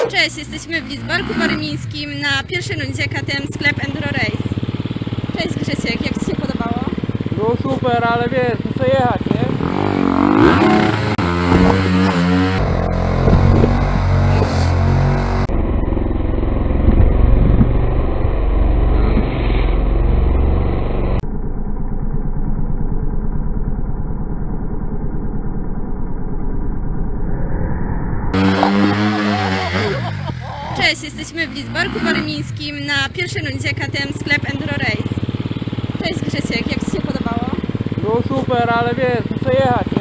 Cześć, jesteśmy w Lidzbarku Warmińskim na pierwszej rundzie KTM Sklep Enduro Race. Cześć Grzesiek, jak Ci się podobało? Było super, ale wiesz, muszę jechać, nie? Cześć, jesteśmy w Lidzbarku Warmińskim na pierwszej rundzie KTM Sklep Enduro Race. Cześć Grzesiek, jak Ci się podobało? Było super, ale wiesz, muszę jechać,